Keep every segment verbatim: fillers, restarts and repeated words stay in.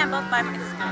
stand both by my school.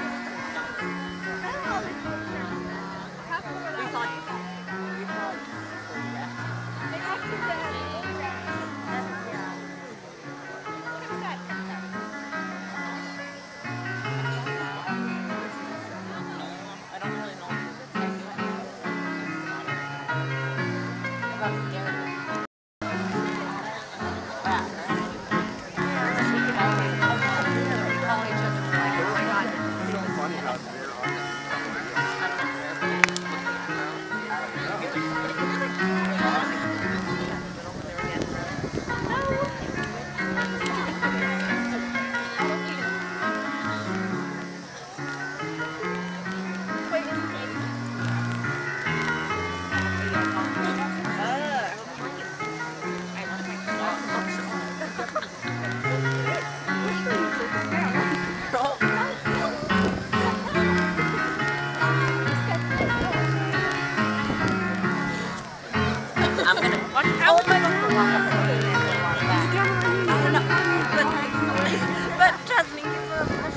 I'm gonna watch how am I going to walk up to it? I don't know. But, but Jasmine, give her a brush.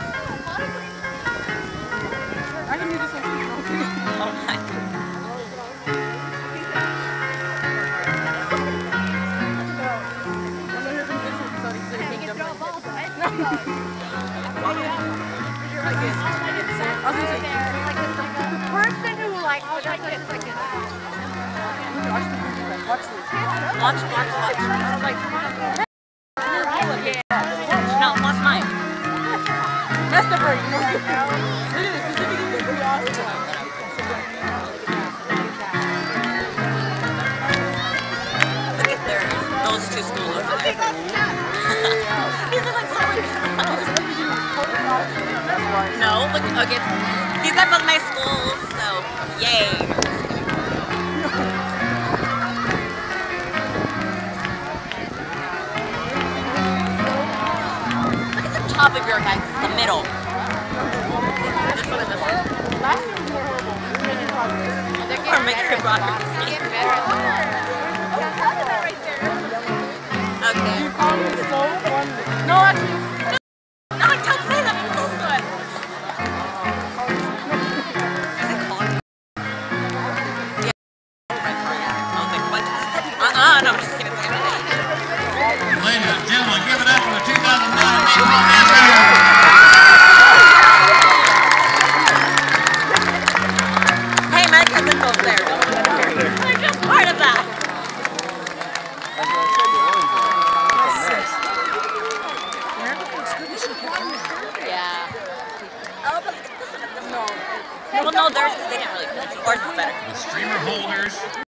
I can do this one. Oh my god. The person who like oh, that's like it's like this. Watch this. Watch, watch, watch. No, watch mine. That's the break. Look at this. This is pretty awesome. Look at there. Those two schools over there. These are like so No, look, okay. These are both my schools, so yay. Top of your head, the middle. This one and this one. Last year was horrible. Or make your progress. Okay. You call me so one. No, actually. No, I don't say that. I'm so good. Uh-uh, no, I'm just kidding. Ladies and gentlemen, give it up for the two thousand nine Hey, my cousin goes there. We're just part of that. Yeah. Oh, but no. Well, no, theirs, they didn't really feel it. Ours is better. The streamer holders.